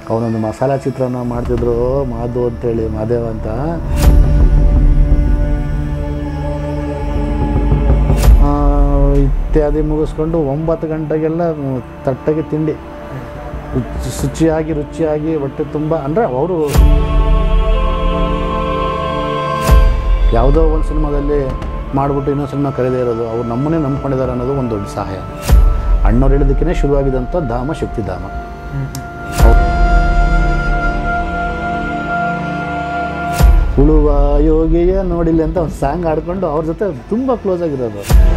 ಅವನೊಂದು ಮಸಾಲ ಚಿತ್ರಾನ್ನ ಮಾಡ್ತಿದ್ರು ಮಾಧು ಅಂತೇಳಿ, ಮಾದೇವ ಅಂತ. ಇತ್ಯಾದಿ ಮುಗಿಸ್ಕೊಂಡು 9 ಗಂಟೆಗೆಲ್ಲ ತಟ್ಟಗೆ ತಿಂಡಿ, ರುಚಿಯಾಗಿ ಹೊಟ್ಟೆ ತುಂಬ. ಅಂದರೆ ಅವರು ಯಾವುದೋ ಒಂದು ಸಿನಿಮಾದಲ್ಲಿ ಮಾಡಿಬಿಟ್ಟು ಇನ್ನೊಂದು ಸಿನಿಮಾ ಕರೀದೇ ಇರೋದು, ಅವ್ರು ನಮ್ಮನ್ನೇ ನಂಬ್ಕೊಂಡಿದ್ದಾರೆ ಅನ್ನೋದು ಒಂದು ದೊಡ್ಡ ಸಹಾಯ. ಅಣ್ಣವ್ರು ಹೇಳಿದ್ದಕ್ಕೇ ಶುರುವಾಗಿದ್ದಂಥ ಧಾಮ ಶಕ್ತಿಧಾಮ. ಉಳುವ ಯೋಗಿಯ ನೋಡಿಲ್ಲ ಅಂತ ಒಂದು ಸಾಂಗ್ ಆಡ್ಕೊಂಡು ಅವ್ರ ಜೊತೆ ತುಂಬ ಕ್ಲೋಸ್ ಆಗಿರೋದು.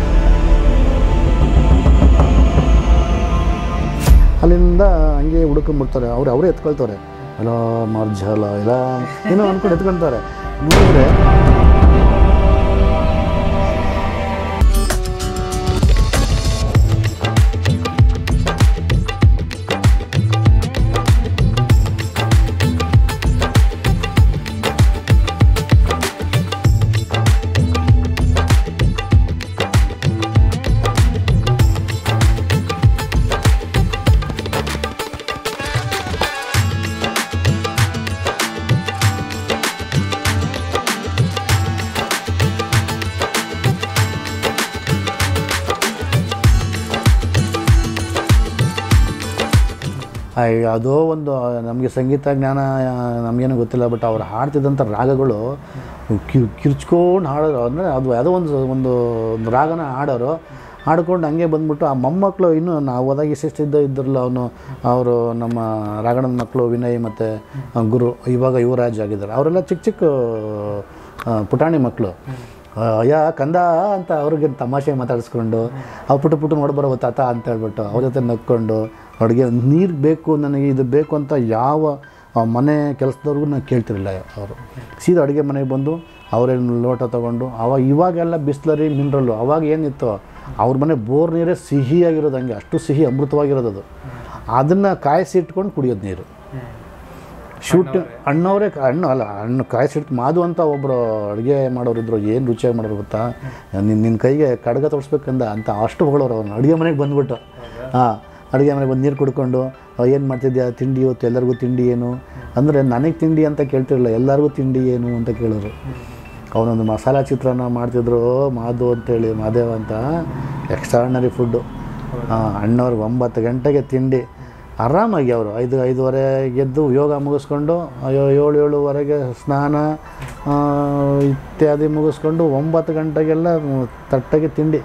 ಅಲ್ಲಿಂದ ಹಂಗೆ ಹುಡ್ಕೊಂಡ್ಬಿಡ್ತಾರೆ, ಅವರೇ ಎತ್ಕೊಳ್ತಾರೆ. ಎಲ್ಲ ಮಾರ್ಜಲ ಎಲ್ಲ ಏನೋ ಅಂದ್ಕೊಂಡು ಎತ್ಕೊಳ್ತಾರೆ. ನೋಡಿದ್ರೆ ಯಾವುದೋ ಒಂದು ನಮಗೆ ಸಂಗೀತ ಜ್ಞಾನ ನಮಗೇನು ಗೊತ್ತಿಲ್ಲ, ಬಟ್ ಅವ್ರು ಹಾಡ್ತಿದ್ದಂಥ ರಾಗಗಳು ಕಿರ್ಚ್ಕೊಂಡು ಹಾಡೋರು. ಅಂದರೆ ಅದು ಯಾವುದೋ ಒಂದು ರಾಗನ ಹಾಡೋರು, ಹಾಡ್ಕೊಂಡು ಹಂಗೆ ಬಂದ್ಬಿಟ್ಟು ಆ ಮೊಮ್ಮಕ್ಕಳು ಇನ್ನೂ ನಾವು ಹೋದಾಗ ಇದ್ದಿರಲ್ಲ ಅವರು ನಮ್ಮ ರಾಗಣ್ಣನ ಮಕ್ಕಳು ವಿನಯ್ ಮತ್ತು ಗುರು, ಇವಾಗ ಯುವರಾಜ್ ಆಗಿದ್ದಾರೆ. ಅವರೆಲ್ಲ ಚಿಕ್ಕ ಪುಟಾಣಿ ಮಕ್ಕಳು. ಅಯ್ಯ ಕಂದ ಅಂತ ಅವ್ರಿಗೆ ತಮಾಷೆ ಮಾತಾಡಿಸ್ಕೊಂಡು ಅವ್ರು ಪುಟ್ಟು ನೋಡ್ಬರೋ ತಾತ ಅಂತ ಹೇಳ್ಬಿಟ್ಟು ಅವ್ರ ಜೊತೆ ನಕ್ಕೊಂಡು, ಅಡುಗೆ ನೀರು ಬೇಕು ನನಗೆ, ಇದು ಬೇಕು ಅಂತ ಯಾವ ಮನೆ ಕೆಲಸದವ್ರಿಗೂ ನಾನು ಕೇಳ್ತಿರಲಿಲ್ಲ. ಅವರು ಸೀದಾ ಅಡುಗೆ ಮನೆಗೆ ಬಂದು ಅವರೇನು ಲೋಟ ತೊಗೊಂಡು, ಇವಾಗೆಲ್ಲ ಬಿಸ್ಲರಿ ಮಿನರಲ್ಲು, ಅವಾಗ ಏನಿತ್ತು ಅವ್ರ ಮನೆ ಬೋರ್ ನೀರೇ ಸಿಹಿಯಾಗಿರೋದು, ಹಂಗೆ ಅಷ್ಟು ಸಿಹಿ ಅಮೃತವಾಗಿರೋದು ಅದು. ಅದನ್ನು ಕಾಯಿಸಿಟ್ಕೊಂಡು ಕುಡಿಯೋದು ನೀರು. ಹಣ್ಣು ಕಾಯಿಸಿಟ್ಟು ಮಾದು ಅಂತ ಒಬ್ಬರು ಅಡುಗೆ ಮಾಡೋರಿದ್ರು, ಏನು ರುಚಿಯಾಗಿ ಮಾಡೋರು ಗೊತ್ತಾ, ನಿನ್ನ ಕೈಗೆ ಕಡ್ಗ ತೋರಿಸ್ಬೇಕಂದ ಅಂತ ಅಷ್ಟು ಹೊಗಳೋರು ಅವ್ರನ್ನ. ಅಡುಗೆ ಮನೆಗೆ ಬಂದುಬಿಟ್ಟು ಅಡುಗೆ ಮನೆಗೆ ಬಂದು ನೀರು ಕುಡ್ಕೊಂಡು ಏನು ಮಾಡ್ತಿದ್ಯಾ ತಿಂಡಿ ಇವತ್ತು, ಎಲ್ಲರಿಗೂ ತಿಂಡಿ ಏನು ಅಂದರೆ ನನಗೆ ತಿಂಡಿ ಅಂತ ಕೇಳ್ತಿರಲಿಲ್ಲ, ಎಲ್ಲರಿಗೂ ತಿಂಡಿ ಏನು ಅಂತ ಕೇಳೋರು. ಅವನೊಂದು ಮಸಾಲ ಚಿತ್ರಾನ್ನ ಮಾಡ್ತಿದ್ರು ಮಾಧು ಅಂತೇಳಿ, ಮಾದೇವ ಅಂತ. Extraordinary food. ಅಣ್ಣವ್ರಿಗೆ 9 ಗಂಟೆಗೆ ತಿಂಡಿ, ಆರಾಮಾಗಿ ಅವರು 5:30 ಎದ್ದು ಯೋಗ ಮುಗಿಸ್ಕೊಂಡು 7:30 ಸ್ನಾನ ಇತ್ಯಾದಿ ಮುಗಿಸ್ಕೊಂಡು 9 ಗಂಟೆಗೆಲ್ಲ ತಟ್ಟಗೆ ತಿಂಡಿ,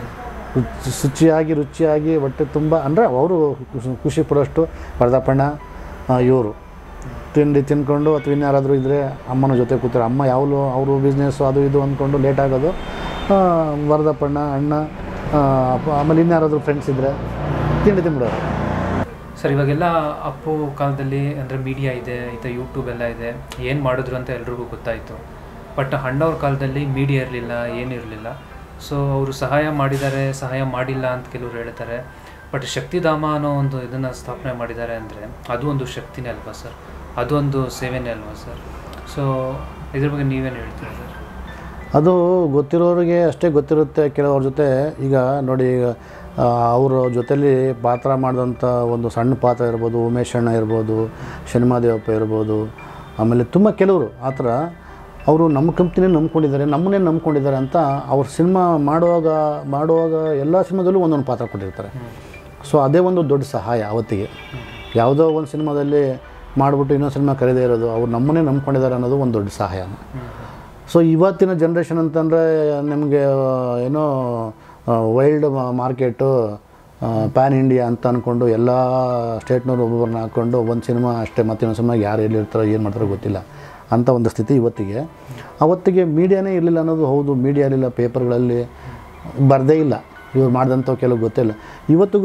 ರುಚಿಯಾಗಿ ಹೊಟ್ಟೆ ತುಂಬ. ಅಂದರೆ ಅವರು ಖುಷಿ ಪಡೋಷ್ಟು ವರದಪ್ಪಣ್ಣ ಇವರು ತಿಂಡಿ ತಿನ್ಕೊಂಡು, ಅಥವಾ ಇನ್ಯಾರಾದರೂ ಇದ್ದರೆ ಅಮ್ಮನ ಜೊತೆ ಕೂತಾರೆ. ಅಮ್ಮ ಯಾವಾಗಲೂ ಅವರು ಬಿಸ್ನೆಸ್ಸು ಅದು ಇದು ಅಂದ್ಕೊಂಡು ಲೇಟ್ ಆಗೋದು. ವರದಪ್ಪಣ್ಣ ಅಣ್ಣ ಆಮೇಲೆ ಇನ್ಯಾರಾದರೂ ಫ್ರೆಂಡ್ಸ್ ಇದ್ದರೆ ತಿಂಡಿ ತಿನ್ಬಿಡೋರು. ಸರ್, ಇವಾಗೆಲ್ಲ ಅಪ್ಪು ಕಾಲದಲ್ಲಿ ಅಂದರೆ ಮೀಡಿಯಾ ಇದೆ, ಯೂಟ್ಯೂಬ್ ಎಲ್ಲ ಇದೆ, ಏನು ಮಾಡಿದ್ರು ಅಂತ ಎಲ್ರಿಗೂ ಗೊತ್ತಾಯಿತು. ಬಟ್ ಅಣ್ಣವ್ರ ಕಾಲದಲ್ಲಿ ಮೀಡಿಯಾ ಇರಲಿಲ್ಲ, ಏನಿರಲಿಲ್ಲ. ಸೊ ಅವರು ಸಹಾಯ ಮಾಡಿದ್ದಾರೆ, ಸಹಾಯ ಮಾಡಿಲ್ಲ ಅಂತ ಕೆಲವರು ಹೇಳ್ತಾರೆ. ಬಟ್ ಶಕ್ತಿಧಾಮ ಅನ್ನೋ ಒಂದು ಇದನ್ನು ಸ್ಥಾಪನೆ ಮಾಡಿದ್ದಾರೆ ಅಂದರೆ ಅದು ಒಂದು ಶಕ್ತಿನೇ ಅಲ್ವಾ ಸರ್, ಅದು ಒಂದು ಸೇವೆನೇ ಅಲ್ವಾ ಸರ್? ಸೊ ಇದ್ರ ಬಗ್ಗೆ ನೀವೇನು ಹೇಳ್ತೀರಾ ಸರ್? ಅದು ಗೊತ್ತಿರೋರಿಗೆ ಅಷ್ಟೇ ಗೊತ್ತಿರುತ್ತೆ. ಕೆಲವ್ರ ಜೊತೆ ಈಗ ನೋಡಿ, ಅವರ ಜೊತೆಲಿ ಪಾತ್ರ ಮಾಡಿದಂಥ ಒಂದು ಸಣ್ಣ ಪಾತ್ರ ಇರ್ಬೋದು, ಉಮೇಶ್ ಅಣ್ಣ ಇರ್ಬೋದು, ಶನಿಮಾದೇವಪ್ಪ ಇರ್ಬೋದು, ಆಮೇಲೆ ತುಂಬ ಕೆಲವರು ಆ ಥರ ಅವರು ನಮ್ಮ ಕಂಪ್ನಿನೇ ನಂಬ್ಕೊಂಡಿದ್ದಾರೆ, ನಮ್ಮನ್ನೇ ನಂಬ್ಕೊಂಡಿದ್ದಾರೆ ಅಂತ ಅವ್ರು ಸಿನಿಮಾ ಮಾಡುವಾಗ ಎಲ್ಲ ಸಿನಿಮಾದಲ್ಲೂ ಒಂದೊಂದು ಪಾತ್ರ ಕೊಟ್ಟಿರ್ತಾರೆ. ಸೊ ಅದೇ ಒಂದು ದೊಡ್ಡ ಸಹಾಯ ಅವತ್ತಿಗೆ. ಯಾವುದೋ ಒಂದು ಸಿನಿಮಾದಲ್ಲಿ ಮಾಡಿಬಿಟ್ಟು ಇನ್ನೊಂದು ಸಿನಿಮಾ ಕರೀದೇ ಇರೋದು, ಅವ್ರು ನಮ್ಮನ್ನೇ ನಂಬ್ಕೊಂಡಿದ್ದಾರೆ ಅನ್ನೋದು ಒಂದು ದೊಡ್ಡ ಸಹಾಯ. ಸೊ ಇವತ್ತಿನ ಜನ್ರೇಷನ್ ಅಂತಂದರೆ ನಿಮಗೆ ಏನೋ ವೈಲ್ಡ್ ಮಾರ್ಕೆಟು, ಪ್ಯಾನ್ ಇಂಡಿಯಾ ಅಂತ ಅಂದ್ಕೊಂಡು ಎಲ್ಲ ಸ್ಟೇಟ್ನವ್ರು ಒಬ್ಬೊಬ್ಬರನ್ನ ಹಾಕ್ಕೊಂಡು ಒಂದು ಸಿನಿಮಾ ಅಷ್ಟೇ, ಮತ್ತಿನ್ನೊಂದು ಸಿನಿಮಾ ಯಾರು ಎಲ್ಲಿರ್ತಾರೋ ಏನು ಮಾಡ್ತಾರೋ ಗೊತ್ತಿಲ್ಲ ಅಂಥ ಒಂದು ಸ್ಥಿತಿ ಇವತ್ತಿಗೆ. ಅವತ್ತಿಗೆ ಮೀಡಿಯಾನೇ ಇರಲಿಲ್ಲ ಅನ್ನೋದು ಹೌದು. ಮೀಡಿಯಾ ಇರಲಿಲ್ಲ, ಪೇಪರ್ಗಳಲ್ಲಿ ಬರದೇ ಇಲ್ಲ, ಇವ್ರು ಮಾಡಿದಂಥವು ಕೆಲವು ಗೊತ್ತಿಲ್ಲ. ಇವತ್ತಿಗೂ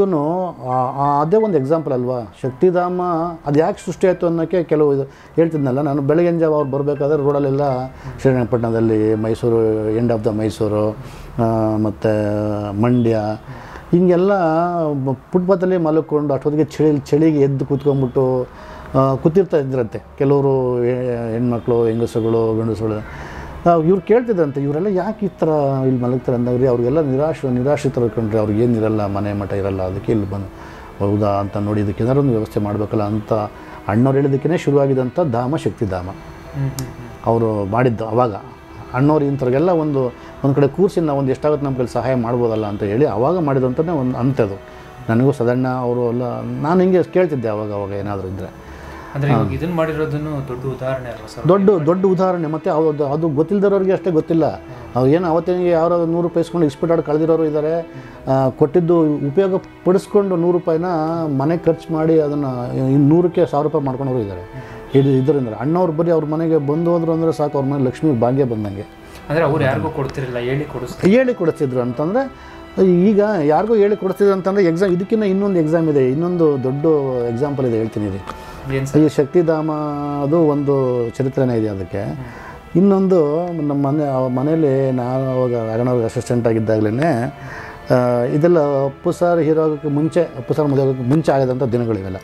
ಅದೇ ಒಂದು ಎಕ್ಸಾಂಪಲ್ ಅಲ್ವಾ ಶಕ್ತಿಧಾಮ. ಅದು ಯಾಕೆ ಸೃಷ್ಟಿ ಆಯಿತು ಅನ್ನೋಕ್ಕೆ ಕೆಲವು ಇದು ಹೇಳ್ತಿದ್ನಲ್ಲ ನಾನು. ಬೆಳಗಿನ ಜಾವ ಅವ್ರು ಬರಬೇಕಾದ್ರೆ ರೋಡಲ್ಲೆಲ್ಲ ಶ್ರೀರಂಗಪಟ್ಟಣದಲ್ಲಿ, Mysuru end of the Mysuru ಮತ್ತು ಮಂಡ್ಯ, ಹಿಂಗೆಲ್ಲ ಫುಟ್ಪಾತಲ್ಲಿ ಮಲ್ಕೊಂಡು ಅಷ್ಟೊತ್ತಿಗೆ ಚಳಿಗೆ ಎದ್ದು ಕೂತ್ಕೊಂಡ್ಬಿಟ್ಟು ಕೂತಿರ್ತಾ ಇದ್ರಂತೆ ಕೆಲವರು ಹೆಣ್ಮಕ್ಳು, ಹೆಂಗಸುಗಳು, ಗಂಡಸುಗಳು. ಇವ್ರು ಕೇಳ್ತಿದ್ರಂತೆ, ಇವರೆಲ್ಲ ಯಾಕೆ ಈ ಥರ ಇಲ್ಲಿ ಮಲಗ್ತಾರೆ ಅಂದಾಗ್ರಿ. ಅವ್ರಿಗೆಲ್ಲ ನಿರಾಶ್ರಿತರು ಕಂಡ್ರೆ, ಅವ್ರಿಗೇನಿರಲ್ಲ, ಮನೆ ಮಠ ಇರಲ್ಲ, ಅದಕ್ಕೆ ಇಲ್ಲಿ ಬಂದು ಹೌದಾ ಅಂತ ನೋಡಿ ಇದಕ್ಕೆ ಏನಾದ್ರು ಒಂದು ವ್ಯವಸ್ಥೆ ಮಾಡಬೇಕಲ್ಲ ಅಂತ ಅಣ್ಣವ್ರು ಹೇಳಿದ್ದಕ್ಕೇ ಶುರುವಾಗಿದ್ದಂಥ ಧಾಮ ಶಕ್ತಿಧಾಮ ಅವರು ಮಾಡಿದ್ದು. ಅವಾಗ ಅಣ್ಣವ್ರು ಇಂಥವ್ರಿಗೆಲ್ಲ ಒಂದು ಕಡೆ ಕೂರಿಸಿ ನಾವು ಒಂದು ಎಷ್ಟಾಗುತ್ತೆ ನಮ್ಮ ಕೈಲಿ ಸಹಾಯ ಮಾಡ್ಬೋದಲ್ಲ ಅಂತ ಹೇಳಿ ಅವಾಗ ಮಾಡಿದಂಥದ್ದೇ ಒಂದು ಅಂಥದ್ದು. ನನಗೂ ಸದಣ್ಣ ಅವರು ಎಲ್ಲ ನಾನು ಹಿಂಗೆ ಕೇಳ್ತಿದ್ದೆ ಅವಾಗ ಏನಾದರೂ ಇದ್ದರೆ. ಅಂದರೆ ಇದನ್ನು ಮಾಡಿರೋದನ್ನು ದೊಡ್ಡ ಉದಾಹರಣೆ ಅಲ್ವಾ ಸರ್? ದೊಡ್ಡ ಉದಾಹರಣೆ. ಮತ್ತು ಅದು ಗೊತ್ತಿಲ್ಲದವ್ರಿಗೆ ಅಷ್ಟೇ ಗೊತ್ತಿಲ್ಲ. ಅವ್ರು ಏನು ಅವತ್ತಿನಿಗೆ ಯಾರೋ 100 ರೂಪಾಯಿ ಇಸ್ಕೊಂಡು ಇಸ್ಪಿಟಾಡ್ ಕಳೆದಿರೋರು ಇದ್ದಾರೆ. ಕೊಟ್ಟಿದ್ದು ಉಪಯೋಗ ಪಡಿಸ್ಕೊಂಡು 100 ರೂಪಾಯಿನ ಮನೆಗೆ ಖರ್ಚು ಮಾಡಿ ಅದನ್ನು 100ಕ್ಕೆ 1000 ರೂಪಾಯಿ ಮಾಡ್ಕೊಂಡವರು ಇದ್ದಾರೆ. ಇದರಿಂದ ಅಣ್ಣವ್ರು ಬರೀ ಅವ್ರ ಮನೆಗೆ ಬಂದು ಹೋದ್ರು ಅಂದರೆ ಸಾಕು, ಅವ್ರ ಮನೆ ಲಕ್ಷ್ಮಿ ಭಾಗ್ಯ ಬಂದಂಗೆ. ಅಂದರೆ ಅವ್ರು ಯಾರಿಗೂ ಕೊಡ್ತಿರಲಿಲ್ಲ, ಹೇಳಿ ಕೊಡಿಸ್ತಿದ್ರು ಅಂತಂದರೆ ಈಗ ಯಾರಿಗೂ ಹೇಳಿ ಕೊಡಿಸ್ತಿದ್ರು ಅಂತಂದರೆ ಎಕ್ಸಾಮ್ ಇದಕ್ಕಿಂತ ಇನ್ನೊಂದು ಎಕ್ಸಾಮ್ ಇದೆ, ಇನ್ನೊಂದು ದೊಡ್ಡ ಎಕ್ಸಾಂಪಲ್ ಇದೆ ಹೇಳ್ತೀನಿ ರೀ. ಈ ಶಕ್ತಿಧಾಮ ಅದು ಒಂದು ಚರಿತ್ರೆನೇ ಇದೆ ಅದಕ್ಕೆ. ಇನ್ನೊಂದು ನಮ್ಮ ಮನೇಲಿ ನಾನು ಅವಾಗ ರಾಘಣ್ಣವ್ರಿಗೆ ಅಸಿಸ್ಟೆಂಟ್ ಆಗಿದ್ದಾಗಲೇ ಇದೆಲ್ಲ ಅಪ್ಪು ಸರ್ ಹೀರೋ ಆಗೋಕ್ಕೆ ಮುಂಚೆ, ಅಪ್ಪು ಸರ್ ಮದುವೆ ಆಗೋಕ್ಕೆ ಮುಂಚೆ ಆಗಿದಂಥ ದಿನಗಳಿವೆಲ್ಲ.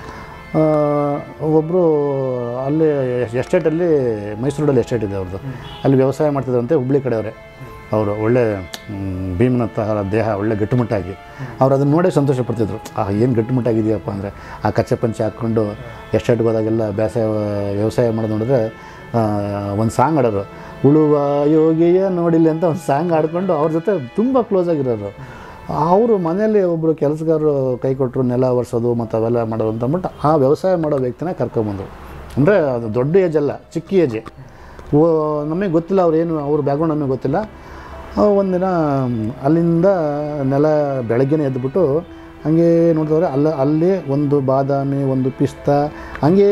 ಒಬ್ಬರು ಅಲ್ಲಿ ಎಸ್ಟೇಟಲ್ಲಿ, ಮೈಸೂರಲ್ಲಿ ಎಸ್ಟೇಟ್ ಇದೆ ಅವ್ರದ್ದು, ಅಲ್ಲಿ ವ್ಯವಸಾಯ ಮಾಡ್ತಿದ್ರಂತೆ. ಹುಬ್ಳಿ ಕಡೆಯವರೇ ಅವರು, ಒಳ್ಳೆ ಭೀಮನಂಥ ದೇಹ, ಒಳ್ಳೆ ಗಟ್ಟುಮುಟ್ಟಾಗಿ. ಅವ್ರು ಅದನ್ನು ನೋಡೇ ಸಂತೋಷ ಪಡ್ತಿದ್ರು. ಏನು ಗಟ್ಟುಮುಟ್ಟಾಗಿದೆಯಪ್ಪ ಅಂದರೆ ಆ ಕಚ್ಚೆ ಪಂಚೆ ಹಾಕ್ಕೊಂಡು ಎಸ್ಟೇಟ್ಗೆ ಹೋದಾಗೆಲ್ಲ ವ್ಯವಸಾಯ ಮಾಡೋದು ನೋಡಿದ್ರೆ ಒಂದು ಸಾಂಗ್ ಆಡೋರು, ಉಳುವ ಯೋಗಿಯ ನೋಡಿಲ್ಲ ಅಂತ ಒಂದು ಸಾಂಗ್ ಆಡ್ಕೊಂಡು ಅವ್ರ ಜೊತೆ ತುಂಬ ಕ್ಲೋಸ್ ಆಗಿರೋರು. ಅವರು ಮನೆಯಲ್ಲಿ ಒಬ್ಬರು ಕೆಲಸಗಾರರು ಕೈ ಕೊಟ್ಟರು ನೆಲ ಒರೆಸೋದು ಮತ್ತು ಅವೆಲ್ಲ ಮಾಡೋದು ಅಂತ ಅಂದ್ಬಿಟ್ಟು ಆ ವ್ಯವಸಾಯ ಮಾಡೋ ವ್ಯಕ್ತಿನ ಕರ್ಕೊಂಬಂದರು. ಅಂದರೆ ಅದು ದೊಡ್ಡ ಏಜ್ ಅಲ್ಲ, ಚಿಕ್ಕ ಏಜೆ. ನಮಗೆ ಗೊತ್ತಿಲ್ಲ ಅವ್ರ ಬ್ಯಾಕ್ಗ್ರೌಂಡ್ ನಮಗೆ ಗೊತ್ತಿಲ್ಲ. ಒಂದಿನ ಅಲ್ಲಿಂದ ನೆಲ ಬೆಳಗ್ಗೆನೇ ಎದ್ದುಬಿಟ್ಟು ಹಂಗೆ ನೋಡಿದವ್ರೆ ಅಲ್ಲಿ ಒಂದು ಬಾದಾಮಿ, ಒಂದು ಪಿಸ್ತಾ ಹಂಗೇ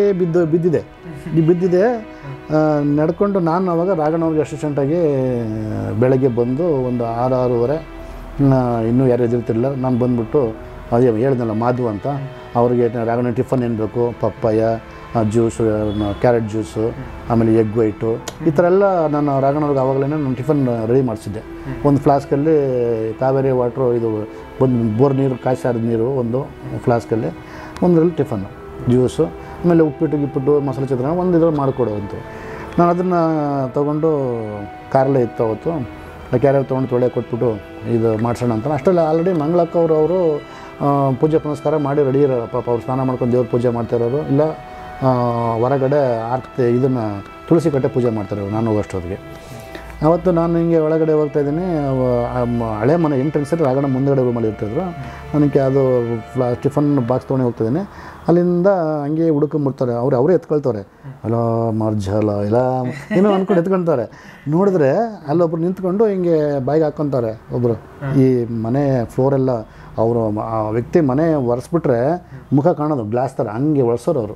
ಬಿದ್ದಿದೆ. ನಡ್ಕೊಂಡು ನಾನು ಅವಾಗ ರಾಘಣ್ಣವ್ರಿಗೆ ಅಸಿಸ್ಟೆಂಟಾಗಿ ಬೆಳಗ್ಗೆ ಬಂದು ಒಂದು 6-6:30 ಇನ್ನೂ ಯಾರು ಎದುರ್ತಿರಲಿಲ್ಲ. ನಾನು ಬಂದುಬಿಟ್ಟು ಅದೇ ಹೇಳ್ದಲ್ಲ ಮಾಧು ಅಂತ, ಅವ್ರಿಗೆ ರಾಘಣ್ಣ ಟಿಫನ್ ಏನು ಬೇಕು, ಪಪ್ಪಾಯ ಜ್ಯೂಸು, ಕ್ಯಾರೆಟ್ ಜ್ಯೂಸು, ಆಮೇಲೆ ಎಗ್ ವೈಟು, ಈ ಥರ ಎಲ್ಲ ನಾನು ರಾಘಣ್ಣವ್ರಿಗೆ ಆವಾಗಲೇ ನಾನು ಟಿಫನ್ ರೆಡಿ ಮಾಡಿಸಿದ್ದೆ. ಒಂದು ಫ್ಲಾಸ್ಕಲ್ಲಿ ಕಾವೇರಿ ವಾಟ್ರು, ಇದು ಒಂದು ಬೋರ್ ನೀರು, ಕಾಯಿಸಾರಿದ ನೀರು ಒಂದು ಫ್ಲಾಸ್ಕಲ್ಲಿ, ಒಂದರಲ್ಲಿ ಟಿಫನ್ನು, ಜ್ಯೂಸು, ಆಮೇಲೆ ಉಪ್ಪಿಟ್ಟು ಮಸಾಲೆ ಚಿತ್ರಾನ್ನ ಒಂದು ಇದ್ರಲ್ಲಿ ಮಾಡಿಕೊಡೋವಂತು. ನಾನು ಅದನ್ನು ತೊಗೊಂಡು ಕಾರಲ್ಲೇ ಇತ್ತು ಅವತ್ತು. ಕ್ಯಾರೆಟ್ ತೊಗೊಂಡು ತೊಳೆ ಕೊಟ್ಬಿಟ್ಟು ಇದು ಮಾಡ್ಸೋಣ ಅಂತ. ಅಷ್ಟೆಲ್ಲ ಆಲ್ರೆಡಿ ಮಂಗಳಕ್ಕ ಅವರು ಪೂಜೆ ಪುನಸ್ಕಾರ ಮಾಡಿ ರೆಡಿ ಇರೋರು. ಪಾಪ ಅವ್ರು ಸ್ನಾನ ಮಾಡ್ಕೊಂಡು ದೇವ್ರ ಪೂಜೆ ಮಾಡ್ತಾಯಿರೋರು, ಇಲ್ಲ ಹೊರಗಡೆ ಆರ್ತಿ ಇದನ್ನು ತುಳಸಿ ಕಟ್ಟೆ ಪೂಜೆ ಮಾಡ್ತಾಯಿರೋರು. ನಾನು ಹೋಗೋಷ್ಟೊತ್ತಿಗೆ ಅವತ್ತು ನಾನು ಹಿಂಗೆ ಒಳಗಡೆ ಹೋಗ್ತಾಯಿದ್ದೀನಿ. ಹಳೆ ಮನೆ ಎಂಟ್ರೆನ್ಸಲ್ಲಿ ರಾಘಣ್ಣ ಮುಂದೆಗಡೆ ರೂಮಲ್ಲಿ ಇರ್ತಾಯಿದ್ರು. ನನಗೆ ಅದು ಟಿಫನ್ ಬಾಕ್ಸ್ ತೊಗೊಂಡು ಹೋಗ್ತಾಯಿದ್ದೀನಿ. ಅಲ್ಲಿಂದ ಹಂಗೆ ಹುಡ್ಕೊಂಬಿಡ್ತಾರೆ. ಅವರೇ ಎತ್ಕೊಳ್ತಾರೆ, ಅಲ್ಲ ಮಾರ್ಜಲ ಇಲ್ಲ ಏನೋ ಅಂದ್ಕೊಂಡು ಎತ್ಕೊಳ್ತಾರೆ. ನೋಡಿದ್ರೆ ಅಲ್ಲೊಬ್ರು ನಿಂತ್ಕೊಂಡು ಹಿಂಗೆ ಬಾಯಿಗೆ ಹಾಕ್ಕೊತಾರೆ ಒಬ್ಬರು. ಈ ಮನೆ ಫ್ಲೋರೆಲ್ಲ ಅವರು ಆ ವ್ಯಕ್ತಿ ಮನೆ ಒರೆಸ್ಬಿಟ್ರೆ ಮುಖ ಕಾಣೋದು ಗ್ಲಾಸ್ ಥರ, ಹಂಗೆ ಒರೆಸೋರು ಅವರು.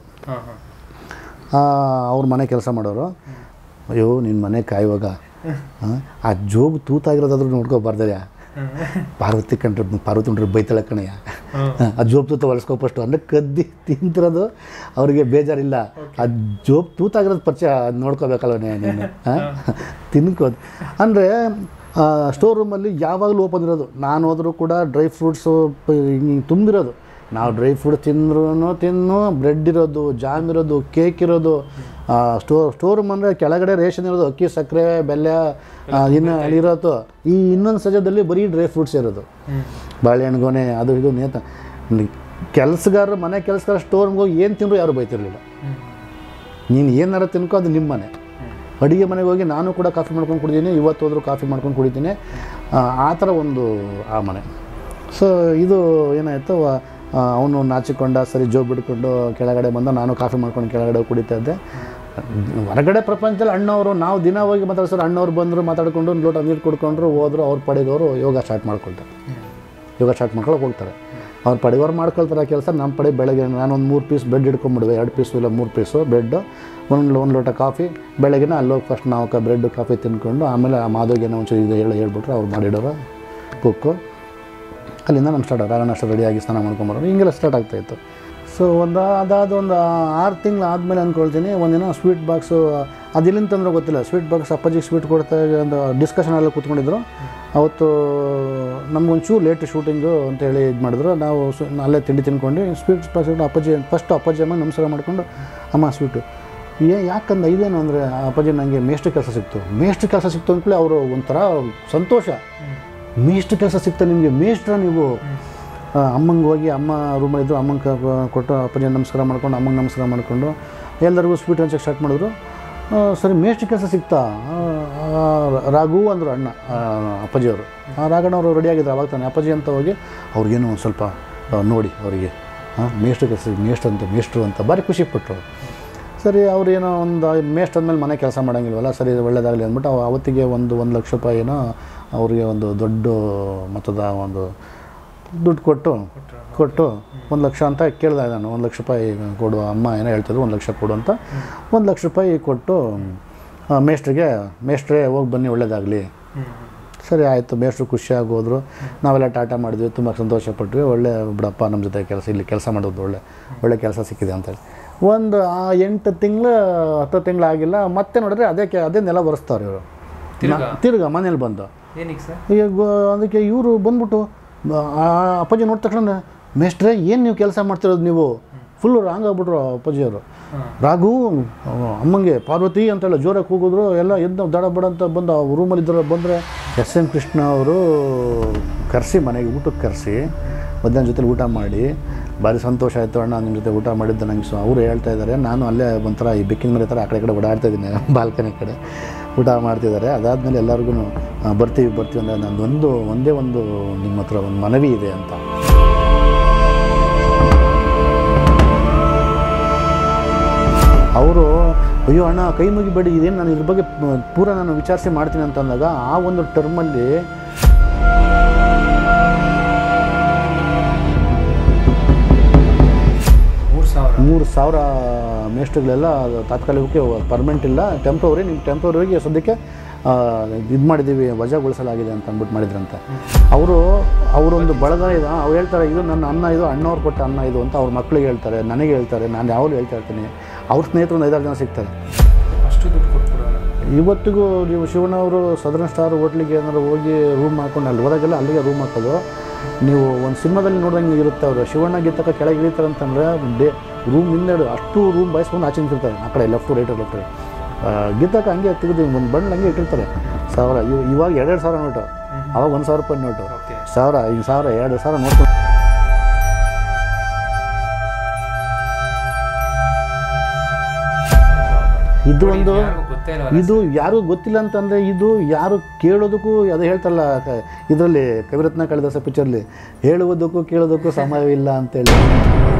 ಅವ್ರ ಮನೆ ಕೆಲಸ ಮಾಡೋರು. ಅಯ್ಯೋ ನಿನ್ನ ಮನೆ ಕಾಯುವಾಗ ಆ ಜೋಬು ತೂತಾಗಿರೋದಾದ್ರೂ ನೋಡ್ಕೊಬಾರ್ದಯ್ಯ, ಪಾರ್ವತಿ ಉಂಡ್ರೆ ಬೈತಾಳೆ ಕಣಯ್ಯ, ಆ ಜೋಬ್ ತೂತ ಹೊಲಿಸ್ಕೊಪಷ್ಟು ಅಂದರೆ ಕದ್ದಿ ತಿಂತಿರೋದು ಅವ್ರಿಗೆ ಬೇಜಾರಿಲ್ಲ. ಆ ಜೋಬ್ ತೂತಾಗಿರೋದು ಪರಿಚಯ ಅದು ನೋಡ್ಕೋಬೇಕಲ್ವ ನೀನು, ತಿನ್ಕೋದು ಅಂದರೆ. ಸ್ಟೋರ್ ರೂಮಲ್ಲಿ ಯಾವಾಗಲೂ ಓಪನ್ ಇರೋದು. ನಾನು ಹೋದರೂ ಕೂಡ ಡ್ರೈ ಫ್ರೂಟ್ಸು ತುಂಬಿರೋದು. ನಾವು ಡ್ರೈ ಫ್ರೂಟ್ಸ್ ತಿನ್ನು ಬ್ರೆಡ್ ಇರೋದು, ಜಾಮ್ ಇರೋದು, ಕೇಕ್ ಇರೋದು. ಸ್ಟೋರ್ ರೂಮ್ ಅಂದರೆ ಕೆಳಗಡೆ ರೇಷನ್ ಇರೋದು, ಅಕ್ಕಿ, ಸಕ್ಕರೆ, ಬೆಲ್ಲ ಇನ್ನು ಅಲ್ಲಿರೋದು. ಈ ಇನ್ನೊಂದು ಸಜದಲ್ಲಿ ಬರೀ ಡ್ರೈ ಫ್ರೂಟ್ಸ್ ಇರೋದು, ಬಾಳೆಹಣ್ಣು ಗೊನೆ ಅದು ಇದು ನೇತ. ಕೆಲಸಗಾರರು, ಮನೆ ಕೆಲಸಗಾರ ಸ್ಟೋರ್ ರೂಮ್ಗೆ ಹೋಗಿ ಏನು ತಿಂದರೂ ಯಾರು ಬೈತಿರಲಿಲ್ಲ. ನೀನು ಏನಾರು ತಿನ್ಕೋ ಅದು ನಿಮ್ಮ ಮನೆ. ಅಡುಗೆ ಮನೆಗೆ ಹೋಗಿ ನಾನು ಕೂಡ ಕಾಫಿ ಮಾಡ್ಕೊಂಡು ಕುಡಿತೀನಿ, ಇವತ್ತು ಹೋದರೂ ಕಾಫಿ ಮಾಡ್ಕೊಂಡು ಕುಡಿತೀನಿ. ಆ ಥರ ಒಂದು ಆ ಮನೆ. ಸೊ ಇದು ಏನಾಯಿತು, ಅವನು ನಾಚಿಕೊಂಡ, ಸರಿ ಜೋಬ್ ಬಿಟ್ಕೊಂಡು ಕೆಳಗಡೆ ಬಂದ. ನಾನು ಕಾಫಿ ಮಾಡ್ಕೊಂಡು ಕೆಳಗಡೆ ಕುಡಿತಾ ಇದ್ದೆ. ಹೊರಗಡೆ ಪ್ರಪಂಚದಲ್ಲಿ ಅಣ್ಣವರು, ನಾವು ದಿನ ಹೋಗಿ ಮಾತಾಡ್ಸೋರು. ಅಣ್ಣವ್ರು ಬಂದರು, ಮಾತಾಡಿಕೊಂಡು ಒಂದು ಲೋಟ ನೀರು ಕುಡ್ಕೊಂಡ್ರು, ಹೋದರು. ಅವ್ರ ಪಡೆದವರು ಯೋಗ ಸ್ಟಾರ್ಟ್ ಮಾಡ್ಕೊಳ್ತಾರೆ. ಯೋಗ ಸ್ಟಾರ್ಟ್ ಮಾಡ್ಕೊಳಕ್ಕೆ ಹೋಗ್ತಾರೆ. ಅವ್ರ ಪಡೆದವ್ರು ಮಾಡ್ಕೊಳ್ತಾರೆ ಕೆಲಸ. ನಮ್ಮ ಪಡೆ ಬೆಳಗ್ಗೆ ನಾನೊಂದು 3 ಪೀಸ್ ಬ್ರೆಡ್ ಹಿಡ್ಕೊಂಬಿಡುವೆ, 2 ಪೀಸು ಇಲ್ಲ 3 ಪೀಸು ಬ್ರೆಡ್ಡು, ಒಂದು ಲೋಟ ಕಾಫಿ. ಬೆಳಗ್ಗೆನ ಅಲ್ಲೋಗಿ ಫಸ್ಟ್ ನಾವು ಬ್ರೆಡ್ ಕಾಫಿ ತಿನ್ಕೊಂಡು ಆಮೇಲೆ ಆ ಮಾಧವಿಗೆ ಒಂಚೂರು ಇದು ಹೇಳ್ಬಿಟ್ರೆ ಅವ್ರು ಮಾಡಿಡೋರು ಕುಕ್ಕು. ಅಲ್ಲಿಂದ ನಮ್ಮ ಸ್ಟಾರ್ಟ್ ರಾಘಣ್ಣ ಅಷ್ಟು ರೆಡಿಯಾಗಿ ಸ್ನಾನ ಮಾಡ್ಕೊಂಬರೋರು. ಹಿಂಗೆಲ್ಲ ಸ್ಟಾರ್ಟ್ ಆಗ್ತಾಯಿತ್ತು. ಸೊ ಅದಾದ ಒಂದು 6 ತಿಂಗಳು ಆದಮೇಲೆ ಅಂದ್ಕೊಳ್ತೀನಿ, ಒಂದಿನ ಸ್ವೀಟ್ ಬಾಕ್ಸು ಅದಿಲ್ಲಿಂತಂದ್ರೆ ಗೊತ್ತಿಲ್ಲ. ಸ್ವೀಟ್ ಬಾಕ್ಸ್ ಅಪ್ಪಾಜಿಗೆ ಸ್ವೀಟ್ ಕೊಡ್ತಾ ಒಂದು ಡಿಸ್ಕಷನ್ ಎಲ್ಲ ಕೂತ್ಕೊಂಡಿದ್ರು. ಅವತ್ತು ನಮಗೊಂಚೂರು ಲೇಟ್ ಶೂಟಿಂಗು ಅಂತೇಳಿ ಇದು ಮಾಡಿದ್ರು. ನಾವು ಅಲ್ಲೇ ತಿಂಡಿ ತಿನ್ಕೊಂಡು ಸ್ವೀಟ್ ಅಪ್ಪಾಜಿ ಅಪ್ಪಾಜಿ ಅಮ್ಮ ನಮಸ್ಕಾರ ಮಾಡಿಕೊಂಡು, ಅಮ್ಮ ಸ್ವೀಟು ಯಾಕಂದ್ರೆ ಇದೇನು ಅಂದರೆ ಅಪ್ಪಾಜಿ ನನಗೆ ಮೇಷ್ಟ್ರ ಕೆಲಸ ಸಿಕ್ತು ಅಂದ್ಕೊಳ್ಳಿ ಅವರು ಒಂಥರ ಸಂತೋಷ. ಮೇಷ್ಟ್ರ ಕೆಲಸ ಸಿಗ್ತಾ ನಿಮಗೆ, ಮೇಷ್ಟ್ರ ನೀವು ಅಮ್ಮಂಗೆ ಹೋಗಿ ಅಮ್ಮ ರೂಮಲ್ಲಿದ್ದು ಅಮ್ಮಂಗೆ ಕೊಟ್ಟು ಅಪ್ಪಾಜಿ ನಮಸ್ಕಾರ ಮಾಡ್ಕೊಂಡು ಅಮ್ಮಂಗೆ ನಮಸ್ಕಾರ ಮಾಡಿಕೊಂಡು ಎಲ್ಲರಿಗೂ ಸ್ವೀಟ್ ಹಂಚಕ್ಕೆ ಸ್ಟಾರ್ಟ್ ಮಾಡಿದ್ರು. ಸರಿ ಮೇಷ್ಟ್ರ ಕೆಲಸ ಸಿಗ್ತಾ ರಾಘು ಅಂದರು ಅಣ್ಣ ಅಪ್ಪಾಜಿಯವರು. ರಾಘಣ್ಣವರು ರೆಡಿಯಾಗಿದ್ರು ಅವಾಗ ತಾನೆ. ಅಪ್ಪಾಜಿ ಅಂತ ಹೋಗಿ ಅವ್ರಿಗೇನು ಒಂದು ಸ್ವಲ್ಪ ನೋಡಿ ಅವರಿಗೆ ಮೇಷ್ಟ್ರ ಕೆಲಸ ಮೇಷ್ಟ್ರು ಅಂತ ಭಾರಿ ಖುಷಿಪಟ್ಟರು. ಸರಿ ಅವ್ರು ಏನೋ ಒಂದು ಮೇಷ್ಟ್ರ ಅಂದಮೇಲೆ ಮನೆ ಕೆಲಸ ಮಾಡೋಂಗಿಲ್ವಲ್ಲ, ಸರಿ ಒಳ್ಳೇದಾಗಲಿ ಅಂದ್ಬಿಟ್ಟು ಅವತ್ತಿಗೆ ಒಂದು ಲಕ್ಷ ರೂಪಾಯಿನೋ ಅವ್ರಿಗೆ ಒಂದು ದೊಡ್ಡ ಮೊತ್ತದ ಒಂದು ದುಡ್ಡು ಕೊಟ್ಟು 1 ಲಕ್ಷ ಅಂತ ಕೇಳಿದೆ ನಾನು. 1 ಲಕ್ಷ ರೂಪಾಯಿ ಕೊಡು ಅಮ್ಮ ಏನೋ ಹೇಳ್ತಿದ್ರು, 1 ಲಕ್ಷ ಕೊಡು ಅಂತ 1 ಲಕ್ಷ ರೂಪಾಯಿ ಕೊಟ್ಟು ಮೇಷ್ಟ್ರೇ ಹೋಗಿ ಬನ್ನಿ ಒಳ್ಳೇದಾಗಲಿ. ಸರಿ ಆಯಿತು, ಮೇಷ್ಟ್ರು ಖುಷಿಯಾಗಿ ಹೋದರು. ನಾವೆಲ್ಲ ಟಾಟಾ ಮಾಡಿದ್ವಿ, ತುಂಬ ಸಂತೋಷಪಟ್ವಿ. ಒಳ್ಳೆ ಬಿಡಪ್ಪ ನಮ್ಮ ಜೊತೆ ಇಲ್ಲಿ ಕೆಲಸ ಮಾಡೋದು ಒಳ್ಳೆ ಕೆಲಸ ಸಿಕ್ಕಿದೆ ಅಂತೇಳಿ. ಒಂದು 8 ತಿಂಗಳು 10 ತಿಂಗಳು ಆಗಿಲ್ಲ, ಮತ್ತೆ ನೋಡಿದ್ರೆ ಅದೇ ನೆಲ ಒರೆಸ್ತಾರೆ ಇವರು ತಿರ್ಗ ಮನೇಲಿ ಬಂದು. ಈಗ ಅದಕ್ಕೆ ಇವರು ಬಂದ್ಬಿಟ್ಟು ಅಪ್ಪಾಜಿ ನೋಡಿದ ತಕ್ಷಣ, ಮೇಷ್ಟ್ರೆ ಏನು ನೀವು ಕೆಲಸ ಮಾಡ್ತಿರೋದು ನೀವು? ಫುಲ್ಲು ರಾಂಗ್ ಆಗ್ಬಿಟ್ರು ಅಪ್ಪಾಜಿಯವರು. ರಾಘು ಅಮ್ಮಂಗೆ ಪಾರ್ವತಿ ಅಂತೆಲ್ಲ ಜೋರಾಗಿ ಕೂಗಿದ್ರು. ಎಲ್ಲ ಎದ್ದು ದಡ ಬಡ ಅಂತ ಬಂದು ರೂಮಲ್ಲಿದ್ದರು. ಬಂದರೆ SM ಕೃಷ್ಣ ಅವರು ಕರೆಸಿ ಮನೆಗೆ ಊಟಕ್ಕೆ ಕರೆಸಿ ಮಧ್ಯಾಹ್ನ ಜೊತೆಲಿ ಊಟ ಮಾಡಿ ಭಾರಿ ಸಂತೋಷ ಆಯಿತು ಅಣ್ಣ ನಿಮ್ಮ ಜೊತೆ ಊಟ ಮಾಡಿದ್ದು ನಂಗೆ. ಅವರು ಹೇಳ್ತಾ ಇದ್ದಾರೆ, ನಾನು ಅಲ್ಲೇ ಒಂಥರ ಈ ಬೆಕ್ಕಿನ ಮನೆ ಥರ ಆ ಕಡೆ ಓಡಾಡ್ತಾಯಿದ್ದೀನಿ ಬಾಲ್ಕನಿ ಕಡೆ ಊಟ ಮಾಡ್ತಿದ್ದಾರೆ. ಅದಾದಮೇಲೆ ಎಲ್ಲರಿಗೂ ಬರ್ತೀವಿ ಅಂದರೆ ನಂದೊಂದು ಒಂದೇ ಒಂದು ನಿಮ್ಮ ಹತ್ರ ಒಂದು ಮನವಿ ಇದೆ ಅಂತ. ಅವರು ಅಯ್ಯೋ ಅಣ್ಣ ಕೈ ಮುಗಿಬೇಡಿ, ಇದೇನು ನಾನು ಇದ್ರ ಬಗ್ಗೆ ಪೂರ ನಾನು ವಿಚಾರಿಸಿ ಮಾಡ್ತೀನಿ ಅಂತ ಅಂದಾಗ ಆ ಒಂದು ಟರ್ಮಲ್ಲಿ $3,000 ಮೇಷ್ಟ್ರುಗಳೆಲ್ಲ ತಾತ್ಕಾಲಿಕಕ್ಕೆ ಪರ್ಮನೆಂಟ್ ಇಲ್ಲ, ಟೆಂಪ್ರವರಿ. ನಿಮ್ಮ ಟೆಂಪ್ರವರಿಗೆ ಸದ್ಯಕ್ಕೆ ಇದು ಮಾಡಿದ್ದೀವಿ, ವಜಾಗೊಳಿಸಲಾಗಿದೆ ಅಂತ ಅಂದ್ಬಿಟ್ಟು ಮಾಡಿದ್ರಂತೆ. ಅವರೊಂದು ಬಳಗ ಇದೆ. ಅವ್ರು ಹೇಳ್ತಾರೆ, ಇದು ನನ್ನ ಅನ್ನ, ಇದು ಅಣ್ಣವ್ರು ಕೊಟ್ಟ ಅನ್ನ ಇದು ಅಂತ ಅವ್ರ ಮಕ್ಕಳಿಗೆ ಹೇಳ್ತಾರೆ, ನನಗೆ ಹೇಳ್ತಾರೆ. ನಾನು ಯಾವಾಗಲೂ ಹೇಳ್ತಾ ಇರ್ತೀನಿ. ಅವ್ರ ಸ್ನೇಹಿತರು 5-6 ಜನ ಸಿಗ್ತಾರೆ. ಅಷ್ಟು ದುಡ್ಡು ಕೊಟ್ಬಿಡೋಣ. ಇವತ್ತಿಗೂ ನೀವು ಶಿವಣ್ಣವರು ಸದರ್ನ್ ಸ್ಟಾರ್ ಹೋಟ್ಲಿಗೆ ಏನಾದ್ರು ಹೋಗಿ ರೂಮ್ ಹಾಕೊಂಡು ಅಲ್ಲಿ ಹೋದಾಗೆಲ್ಲ ಅಲ್ಲಿಗೆ ರೂಮ್ ಹಾಕೋದು. ನೀವು ಒಂದು ಸಿನಿಮಾದಲ್ಲಿ ನೋಡ್ದಂಗೆ ಇರುತ್ತೆ. ಅವರು ಶಿವಣ್ಣ ಗೀತಕ್ಕೆ ಕೆಳಗೆ ಇಳಿತಾರೆ ಅಂತಂದರೆ ರೂಮ್ ಹಿಂದೆ ಅಷ್ಟು ರೂಮ್ ಬಾಯಿಸ್ಕೊಂಡು ಆಚೆ ನಿಂತಿರ್ತಾರೆ. ಆ ಕಡೆ ಲೆಫ್ಟು ರೈಟು ಗೀತಕ್ಕೆ ಹಂಗೆ ತೆಗೆದು ಒಂದು ಬಣ್ಣ ಹಂಗೆ ಇಟ್ಟಿರ್ತಾರೆ. 1000 ಇವಾಗ 2,000 ನೋಟು, ಅವಾಗ 1,000 ರೂಪಾಯಿ ನೋಟು. 1000 ಈಗ 1000 2,000 ನೋಡ್ಕೊಂಡು ಇದು ಯಾರಿಗೂ ಗೊತ್ತಿಲ್ಲ ಅಂತಂದರೆ, ಇದು ಯಾರು ಕೇಳೋದಕ್ಕೂ ಅದು ಹೇಳ್ತಾರಲ್ಲ ಇದರಲ್ಲಿ ಕವಿರತ್ನ ಕಾಳಿದಾಸ ಪಿಕ್ಚರ್ಲಿ, ಹೇಳುವುದಕ್ಕೂ ಕೇಳೋದಕ್ಕೂ ಸಮಯವಿಲ್ಲ ಅಂತೇಳಿ.